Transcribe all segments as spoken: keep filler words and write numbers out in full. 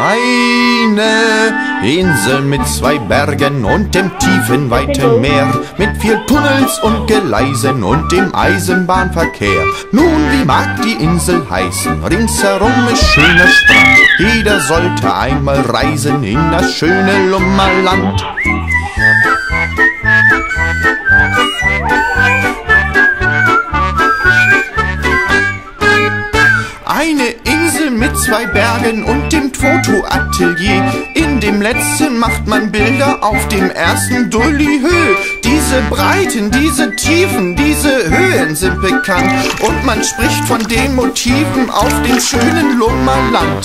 Eine Insel mit zwei Bergen und dem tiefen, weiten Meer, mit vier Tunnels und Gleisen und dem Eisenbahnverkehr. Nun, wie mag die Insel heißen? Ringsherum ist schöner Strand. Jeder sollte einmal reisen in das schöne Lummerland. Eine Insel mit zwei Bergen und dem Fotoatelier. In dem letzten macht man Bilder, auf dem ersten Dulli-Höhe. Diese Breiten, diese Tiefen, diese Höhen sind bekannt. Und man spricht von den Motiven auf dem schönen Lummerland.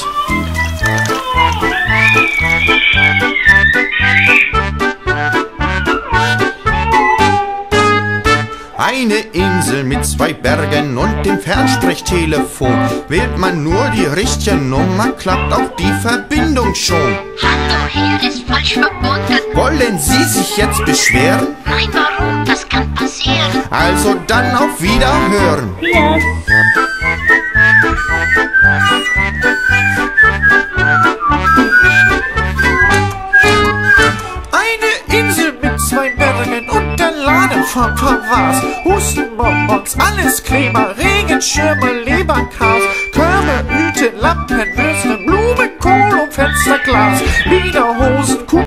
Eine Insel mit zwei Bergen und dem Fernsprechtelefon. Wählt man nur die richtige Nummer, klappt auch die Verbindung schon. Hallo, hier ist falsch verbunden. Wollen Sie sich jetzt beschweren? Nein, warum? Das kann passieren. Also dann auf Wiederhören. Yes. Eine Insel mit zwei Bergen und der Laden von Pavas. Hustenbonbons, alles Kleber, Regenschirme, Leberkas, Körbe, Hüte, Lampen, Würste, Blumenkohl und Fensterglas, Lederhosen, Kugeln